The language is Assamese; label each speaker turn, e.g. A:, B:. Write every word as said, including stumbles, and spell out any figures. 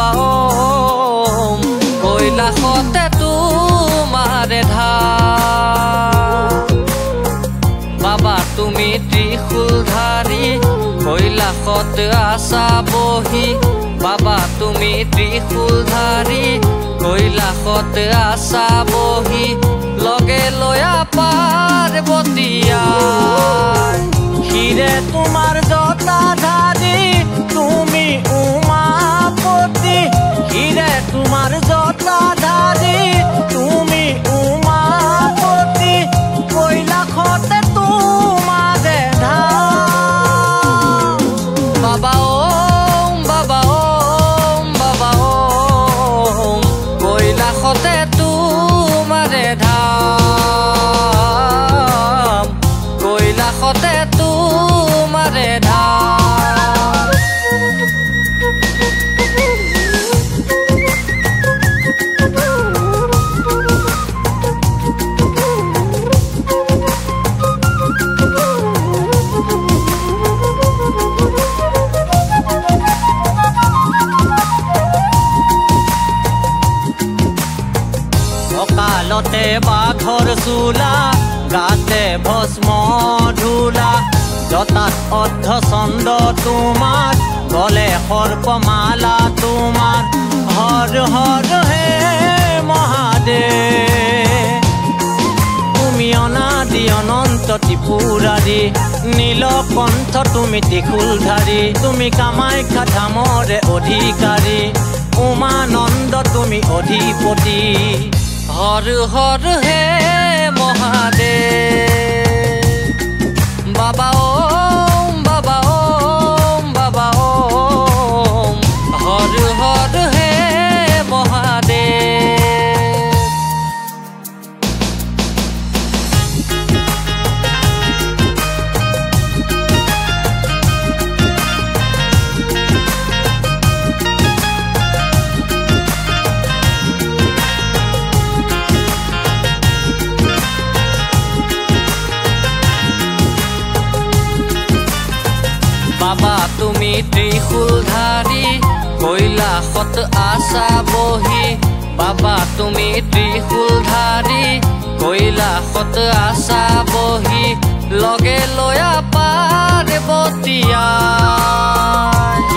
A: ওম কৈলাসতে তোমাৰে ধাম বাবা তুমি ত্ৰিশূলধাৰী কৈলাসত আছা বহি বাবা তুমি ত্ৰিশূলধাৰী কৈলাসত আছা বহি লগে লয়া পাৰ্বতীয়া
B: হিৰে তোমাৰ জটাধাৰী তুমি উমাপতি হিৰে তোমাৰ জটাধাৰী তুমি উমাপতি কৈলাসতে তোমাৰে ধাম
A: বাবা ওম বাবা ওম বাবা ওম কৈলাসতে তোমাৰে ধাম কৈলাসতে তোমাৰে ধাম
B: অকালতে বাঘৰ চোলা গাতে ভস্ম ধূলা জটাত অৰ্ধচন্দ্ৰ তোমাৰ গলে সৰ্পমালা তোমাৰ হৰ হৰ হে মহাদেৱ তুমি অনাদি অনন্ত ত্ৰিপুৰাৰী নীলকণ্ঠ তুমি ত্ৰিশূলধাৰী তুমি কামাখ্যা ধামৰে অধিকাৰী উমানন্দ তুমি অধিপতি
A: হৰ হৰ হে মহাদেৱ বাবা ওম বাবা ওম বাবা ওম হৰ হৰ হে মহাদেৱ বাবা তুমি ত্ৰিশূলধাৰী কৈলাসত আছা বহি বাবা তুমি ত্ৰিশূলধাৰী কৈলাসত আছা বহি লগে লয়া পাৰ্বতীয়া